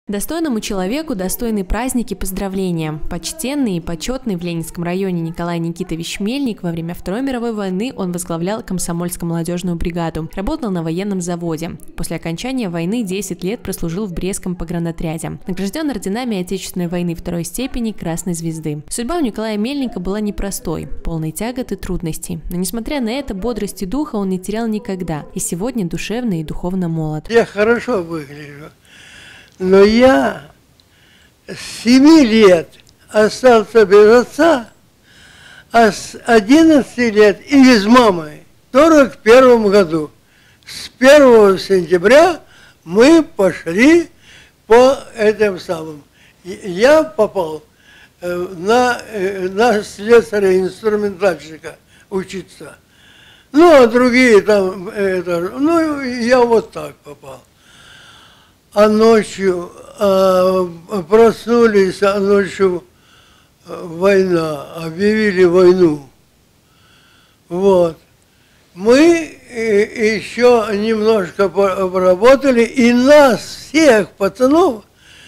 Достойному человеку достойны праздники, поздравления. Почтенный и почетный в Ленинском районе Николай Никитович Мельник во время Второй мировой войны он возглавлял комсомольско-молодежную бригаду, работал на военном заводе. После окончания войны 10 лет прослужил в Брестском погранотряде. Награжден орденами Отечественной войны второй степени Красной Звезды. Судьба у Николая Мельника была непростой, полной тягот и трудностей. Но несмотря на это, бодрости духа он не терял никогда. И сегодня душевно и духовно молод. Я хорошо выгляжу. Но я с 7 лет остался без отца, а с 11 лет и без мамы. В 1941 году, с 1 сентября, мы пошли по этим самым. Я попал на слесаря-инструментальщика учиться. Ну, а другие там, ну, я вот так попал. А ночью проснулись, а ночью война, объявили войну. Вот. Мы еще немножко поработали, и нас, всех пацанов,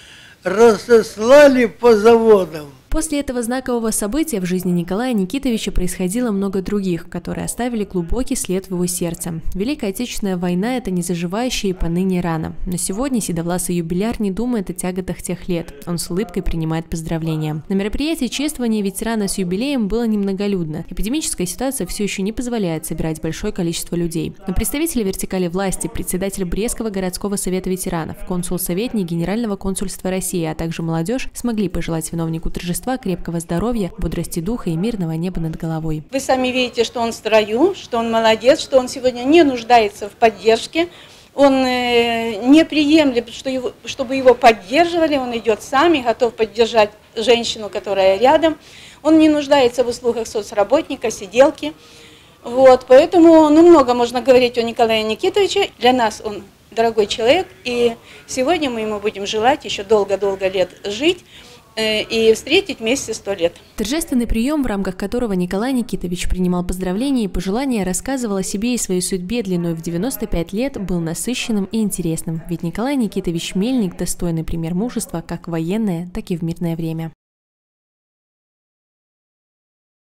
разослали по заводам. После этого знакового события в жизни Николая Никитовича происходило много других, которые оставили глубокий след в его сердце. Великая Отечественная война – это незаживающая и поныне рана. Но сегодня седовласый юбиляр не думает о тяготах тех лет. Он с улыбкой принимает поздравления. На мероприятии чествования ветерана с юбилеем было немноголюдно. Эпидемическая ситуация все еще не позволяет собирать большое количество людей. Но представители вертикали власти, председатель Брестского городского совета ветеранов, консул-советник Генерального консульства России, а также молодежь смогли пожелать виновнику торжества крепкого здоровья, бодрости духа и мирного неба над головой. Вы сами видите, что он в строю, что он молодец, что он сегодня не нуждается в поддержке. Он не приемлет, чтобы его поддерживали, он идет сам и готов поддержать женщину, которая рядом. Он не нуждается в услугах соцработника, сиделки. Вот, поэтому много можно говорить о Николае Никитовиче. Для нас он дорогой человек, и сегодня мы ему будем желать еще долго-долго лет жить и встретить вместе 100 лет. Торжественный прием, в рамках которого Николай Никитович принимал поздравления и пожелания, рассказывал о себе и своей судьбе длиной в 95 лет, был насыщенным и интересным. Ведь Николай Никитович Мельник – достойный пример мужества как в военное, так и в мирное время.